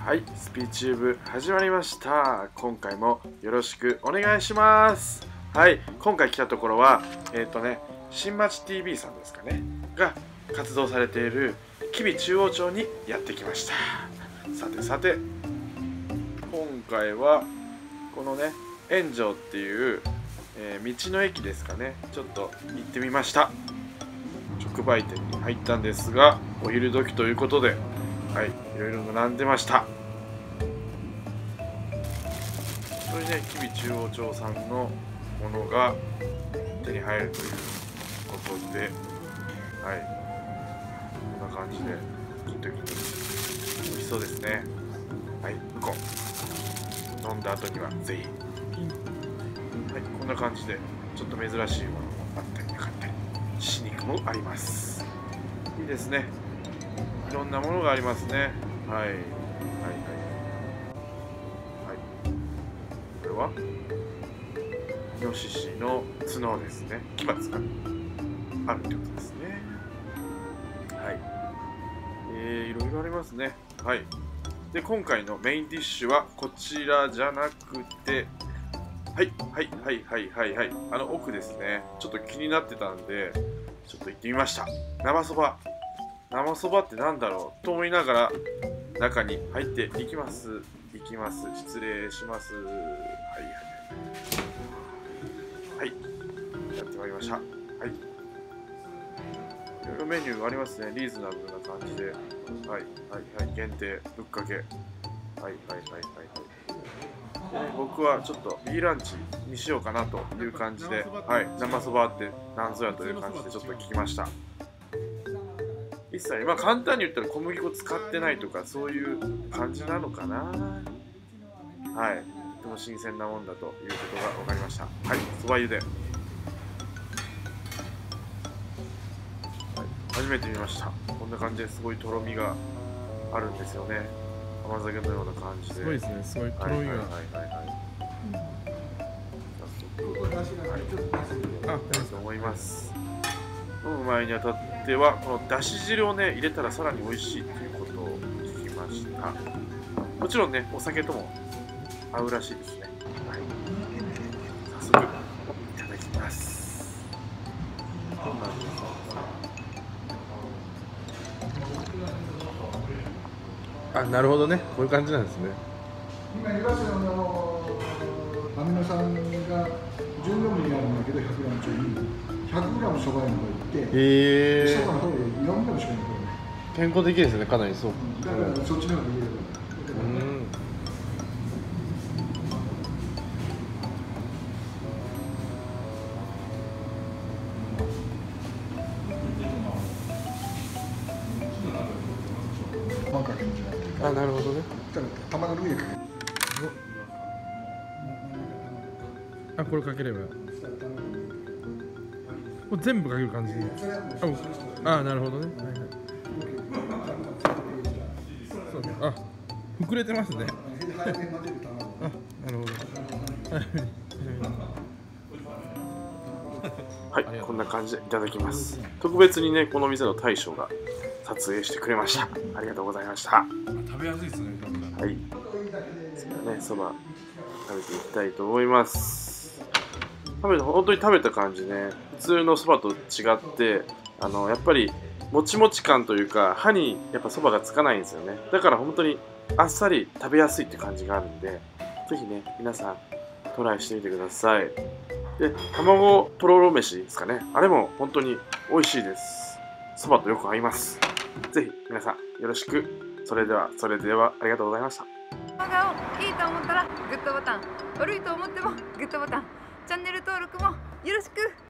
はい、スピーチューブ始まりました。今回もよろしくお願いします。はい、今回来たところは新町 TV さんですかねが活動されている吉備中央町にやってきました。さて今回はこのね円城っていう、道の駅ですかね、ちょっと行ってみました。直売店に入ったんですが、お昼時ということで、はい、いろいろ並んでました。それで吉備中央町産のものが手に入るということで、はい、こんな感じで切っておきます。美味しそうですね。はい、飲んだ後にはぜひ。はい、こんな感じでちょっと珍しいものもあったりなかったり、死肉もあります。いいですね。いろんなものがありますね。はい。これはイノシシの角ですね。牙があるってことですね。はい。いろいろありますね。はい。で、今回のメインディッシュはこちらじゃなくて、はい。あの奥ですね。ちょっと気になってたんで、ちょっと行ってみました。生そば。生そばってなんだろうと思いながら中に入っていきます。失礼します。はい。やってまいりました。はい。いろいろメニューがありますね。リーズナブルな感じで。限定、ぶっかけ。僕はちょっと B ランチにしようかなという感じで、はい、生そばって何ぞやという感じでちょっと聞きました。一切、簡単に言ったら小麦粉使ってないとかそういう感じなのかな。はい、とても新鮮なもんだということが分かりました。はい、そば湯で、はい、初めて見ました。こんな感じですごいとろみがあるんですよね。甘酒のような感じで。 すごいですね、すごいとろみが。 早速、と思います。飲む前にあたっては、このだし汁をね、入れたらさらに美味しいということを聞きました。もちろんね、お酒とも合うらしいですね。はい、早速、いただきます。どんな味ですか？ あ、なるほどね、こういう感じなんですね。 今、岩瀬のアミノ酸が14ミリあるんだけど、100グラム中に100グラムそば湯の方行って、そばの方で4グラムしかない。 健康的ですね、かなりそう。 だからそっちの方がいいよ。 あ、なるほどね。 卵の上にかける。 あ、これかければ。これ全部かける感じ。あ、なるほどね。あ、膨れてますね。あ、なるほど。 はい、こんな感じでいただきます。特別にね、この店の大将が撮影してくれました。ありがとうございました。 食べやすいですね。 はい。そば食べていきたいと思います。本当に食べた感じね、普通のそばと違って、やっぱりもちもち感というか、歯にやっぱそばがつかないんですよね。だから本当にあっさり食べやすいって感じがあるんで、ぜひね、皆さんトライしてみてください。で、卵とろろ飯ですかね。あれも本当に美味しいです。そばとよく合います。ぜひ皆さんよろしく。それではありがとうございました。 動画をいいと思ったらグッドボタン、悪いと思ってもグッドボタン、チャンネル登録もよろしく。